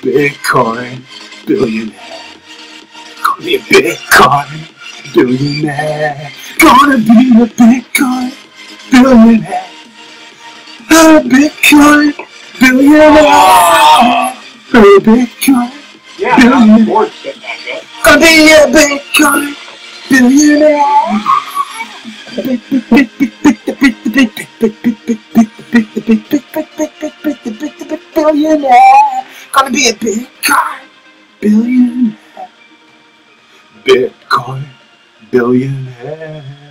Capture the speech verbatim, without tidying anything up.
Bitcoin billionaire. Gonna be a Bitcoin billionaire. Gonna be a Bitcoin billionaire. A Bitcoin billionaire. A Bitcoin Yeah, billionaire. Ford's getting back up. Gonna be a Bitcoin billionaire. Billionaire. Gonna be a Bitcoin billionaire. Bitcoin billionaire.